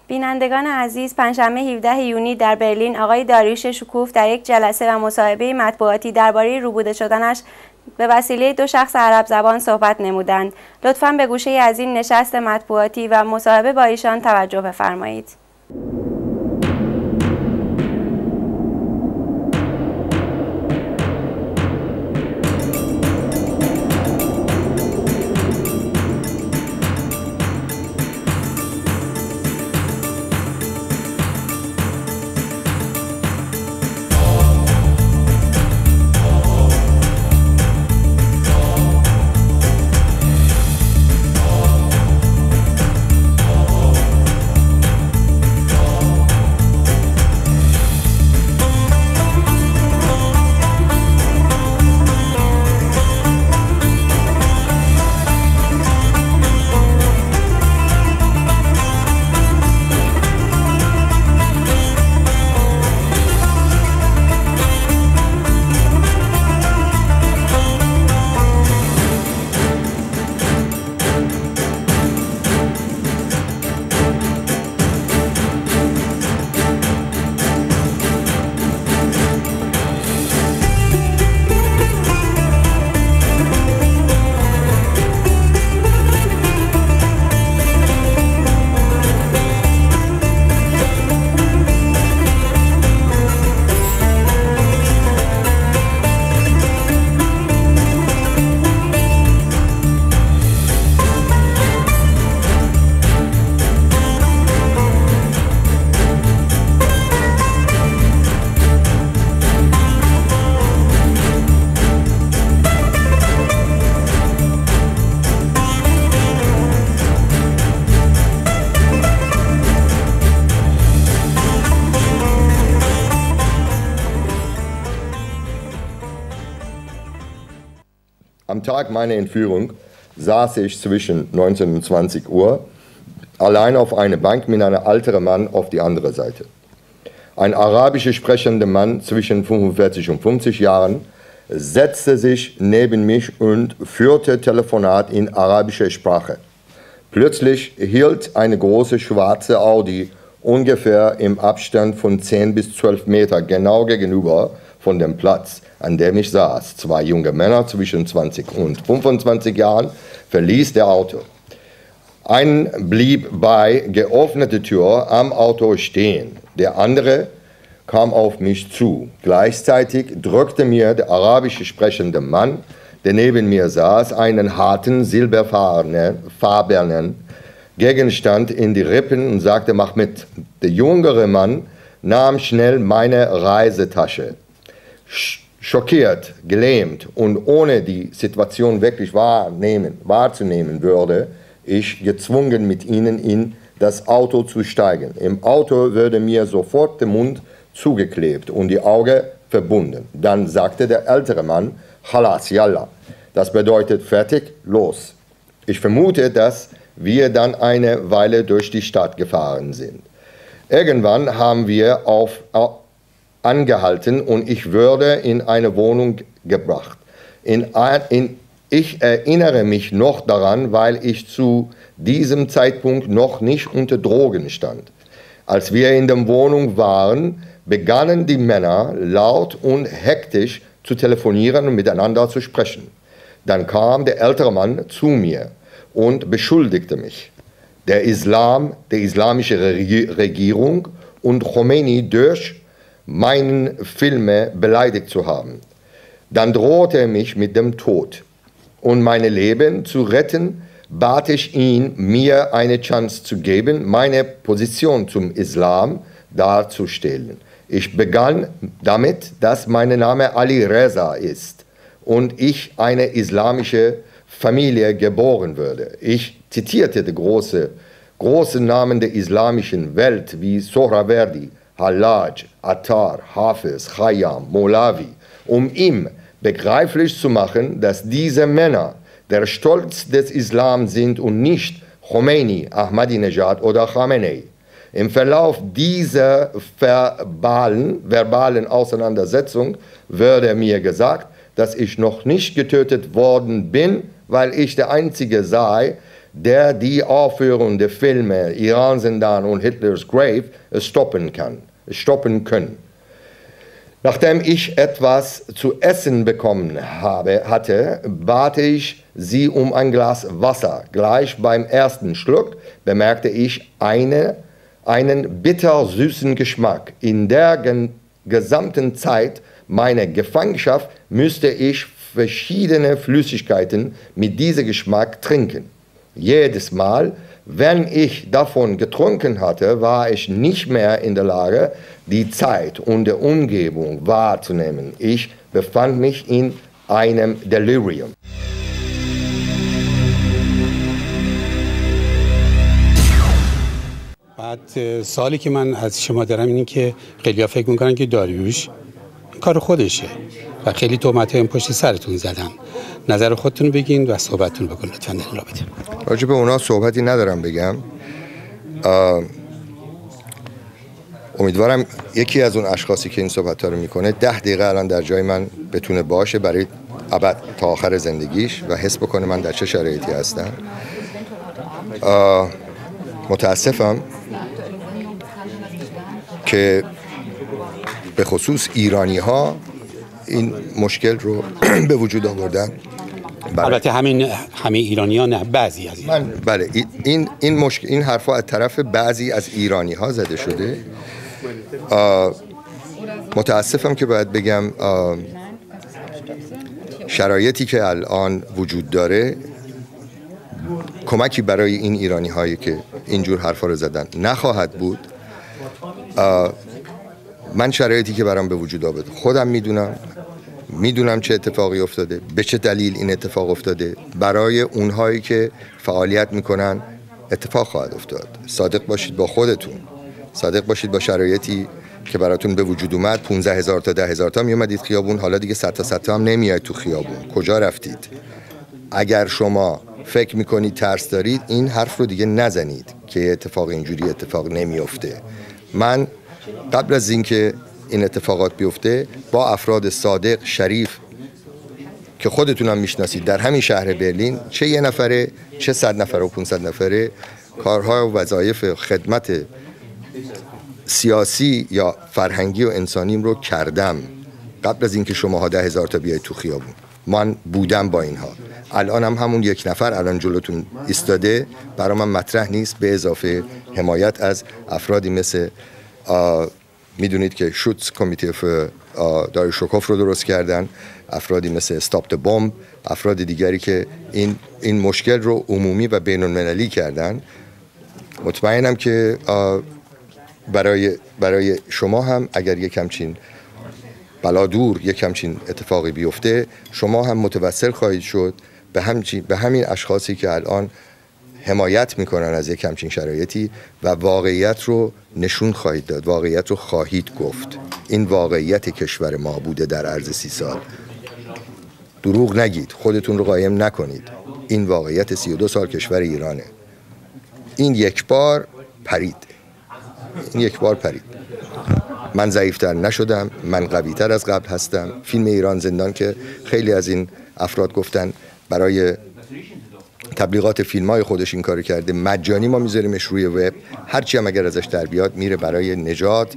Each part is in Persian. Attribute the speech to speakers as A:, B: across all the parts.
A: بینندگان عزیز، پنجشنبه 17 یونی در برلین آقای داریوش شکوف در یک جلسه و مصاحبه مطبوعاتی درباره روبوده شدنش به وسیله دو شخص عرب زبان صحبت نمودند. لطفاً به گوشه از این نشست مطبوعاتی و مصاحبه با ایشان توجه بفرمایید.
B: Am Tag meiner Entführung saß ich zwischen 19 und 20 Uhr allein auf einer Bank mit einem älteren Mann auf die andere Seite. Ein arabisch sprechender Mann zwischen 45 und 50 Jahren setzte sich neben mich und führte Telefonat in arabischer Sprache. Plötzlich hielt eine große schwarze Audi ungefähr im Abstand von 10 bis 12 Meter genau gegenüber von dem Platz, an dem ich saß. Zwei junge Männer zwischen 20 und 25 Jahren verließ der Auto. Ein blieb bei geöffneter Tür am Auto stehen. Der andere kam auf mich zu. Gleichzeitig drückte mir der arabisch sprechende Mann, der neben mir saß, einen harten, silberfarbenen Gegenstand in die Rippen und sagte, mach mit. Der jüngere Mann nahm schnell meine Reisetasche. Schockiert, gelähmt und ohne die Situation wirklich wahrzunehmen, würde ich gezwungen, mit ihnen in das Auto zu steigen. Im Auto würde mir sofort der Mund zugeklebt und die Augen verbunden. Dann sagte der ältere Mann, Khalas, yalla. Das bedeutet fertig, los. Ich vermute, dass wir dann eine Weile durch die Stadt gefahren sind. Irgendwann haben wir angehalten und ich wurde in eine Wohnung gebracht. Ich erinnere mich noch daran, weil ich zu diesem Zeitpunkt noch nicht unter Drogen stand. Als wir in der Wohnung waren, begannen die Männer laut und hektisch zu telefonieren und miteinander zu sprechen. Dann kam der ältere Mann zu mir und beschuldigte mich, der islamische Regierung und Khomeini durch meinen Filme beleidigt zu haben. Dann drohte er mich mit dem Tod. Um mein Leben zu retten, bat ich ihn, mir eine Chance zu geben, meine Position zum Islam darzustellen. Ich begann damit, dass mein Name Ali Reza ist und ich eine islamische Familie geboren würde. Ich zitierte die großen Namen der islamischen Welt wie Sohrawardi, Hallaj, Attar, Hafiz, Khayyam, Molavi, um ihm begreiflich zu machen, dass diese Männer der Stolz des Islam sind und nicht Khomeini, Ahmadinejad oder Khamenei. Im Verlauf dieser verbalen Auseinandersetzung wurde mir gesagt, dass ich noch nicht getötet worden bin, weil ich der Einzige sei, der die Aufführung der Filme Iran-Zindan und Hitlers Grave stoppen können. Nachdem ich etwas zu essen bekommen hatte, bat ich sie um ein Glas Wasser. Gleich beim ersten Schluck bemerkte ich einen bittersüßen Geschmack. In der gesamten Zeit meiner Gefangenschaft müsste ich verschiedene Flüssigkeiten mit diesem Geschmack trinken. Jedes Mal, wenn ich davon getrunken hatte, war ich nicht mehr in der Lage, die Zeit und die Umgebung wahrzunehmen. Ich befand mich in einem Delirium.
C: بعد سوالی که من از شما دارم اینه که خیلی‌ها فکر می‌کنن که داریوش کار خودشه و خیلی تهمت‌های پشت سرتون زدن. نظر خودتون بگین و صحبتتون بکنید لطفاً در این رابطه.
B: راجع به اونا صحبتی ندارم بگم. امیدوارم یکی از اون اشخاصی که این صحبت‌ها رو میکنه 10 دقیقه الان در جای من بتونه باشه برای ابد تا آخر زندگیش و حس بکنه من در چه شرایطی هستم. متاسفم که به خصوص ایرانی ها این مشکل رو به وجود آوردن.
C: البته همه ایرانی ها نه، بعضی از
B: بله این حرفا از طرف بعضی از ایرانی ها زده شده. متاسفم که باید بگم شرایطی که الان وجود داره کمکی برای این ایرانی هایی که اینجور حرفا رو زدن نخواهد بود. من شرایطی که برام به وجود آمد خودم میدونم چه اتفاقی افتاده، به چه دلیل این اتفاق افتاده. برای اونهایی که فعالیت میکنن اتفاق خواهد افتاد. صادق باشید با خودتون، صادق باشید با شرایطی که براتون به وجود اومد. 15,000 تا 10,000 تا میومدید خیابون، حالا دیگه 100 تا هم نمیاید تو خیابون. کجا رفتید؟ اگر شما فکر میکنید ترس دارید این حرف رو دیگه نزنید که اتفاق اینجوری اتفاق نمیفته. من قبل از اینکه این اتفاقات بیفته با افراد صادق، شریف که خودتونم میشناسید در همین شهر برلین، چه یه نفره چه 100 نفره و 500 نفره، کارها و وظایف خدمت سیاسی یا فرهنگی و انسانیم رو کردم قبل از اینکه شماها 10,000 تا بیاید تو خیابون. من بودم با اینها. الان هم همون یک نفر الان جلوتون ایستاده برای من مطرح نیست، به اضافه حمایت از افرادی مثل میدونید که شوتس کمیته داریوشوکوف رو درست کردن، افرادی مثل استاپ بمب، افراد دیگری که این مشکل رو عمومی و بین المللی کردن. مطمئنم که برای شما هم اگر یک همچین بلادور یک همچین اتفاقی بیفته شما هم متوسل خواهید شد به همین اشخاصی که الان حمایت میکنن از یک همچین شرایطی و واقعیت رو نشون خواهید داد، واقعیت رو خواهید گفت. این واقعیت کشور ما بوده در عرض 30 سال. دروغ نگید، خودتون رو قایم نکنید. این واقعیت 32 سال کشور ایرانه. این یک بار پرید. من ضعیفتر نشدم، من قویتر از قبل هستم. فیلم ایران زندان که خیلی از این افراد گفتن برای تبلیغات فیلم‌های خودش این کارو کرده، مجانی ما میذاریمش روی وب، هرچی هم اگر ازش در بیاد میره برای نجات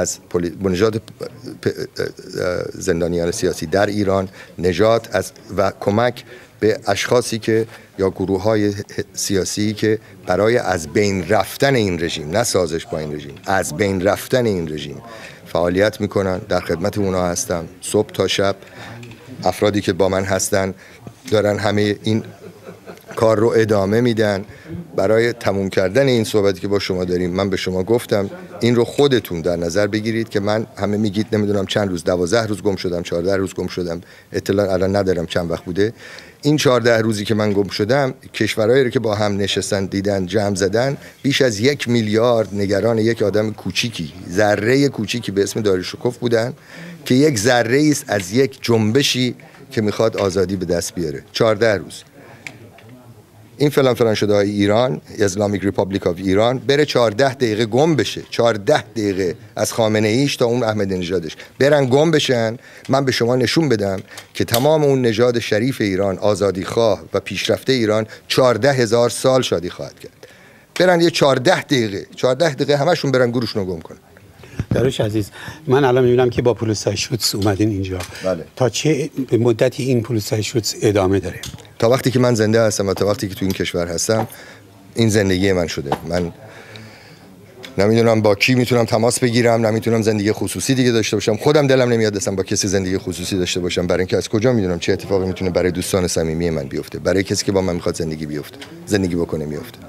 B: زندانیان سیاسی در ایران، نجات از و کمک به اشخاصی که یا گروه‌های سیاسی که برای از بین رفتن این رژیم، نه سازش با این رژیم، از بین رفتن این رژیم فعالیت میکنن. در خدمت اونا هستم صبح تا شب. افرادی که با من هستن دارن همه این کار رو ادامه میدن. برای تموم کردن این صحبتی که با شما داریم من به شما گفتم این رو خودتون در نظر بگیرید که من همه میگید نمیدونم چند روز، 12 روز گم شدم، 14 روز گم شدم، اطلاع الان ندارم چند وقت بوده. این 14 روزی که من گم شدم کشورهایی رو که با هم نشستن دیدن جمع زدن بیش از 1 میلیارد نگران یک آدم کوچیکی، ذره کوچیکی به اسم داریوشوکوف بودن که یک ذره است از یک جنبشی که میخواد آزادی به دست بیاره. 14 روز. این فلان شده های ایران، اسلامیک ریپابلیک آف ایران، بره 14 دقیقه گم بشه، 14 دقیقه از خامنه ایش تا اون احمدی نژادش برن گم بشن، من به شما نشون بدم که تمام اون نژاد شریف ایران، آزادیخواه و پیشرفته ایران 14,000 سال شادی خواهد کرد. برن یه 14 دقیقه همشون برن گورشون رو گم کنن.
C: داریوش عزیز، من الان میبینم که با پولسای شوتس اومدین اینجا.
B: بله.
C: تا چه مدتی این پولسای شوتس ادامه داره؟
B: تا وقتی که من زنده هستم و تا وقتی که تو این کشور هستم، این زندگی من شده. من نمیدونم با کی میتونم تماس بگیرم، نمیتونم زندگی خصوصی دیگه داشته باشم. خودم دلم نمیاد اصلا با کسی زندگی خصوصی داشته باشم، برای اینکه از کجا میدونم چه اتفاقی میتونه برای دوستان صمیمی من بیفته، برای کسی که با من میخواد زندگی بکنه میفته.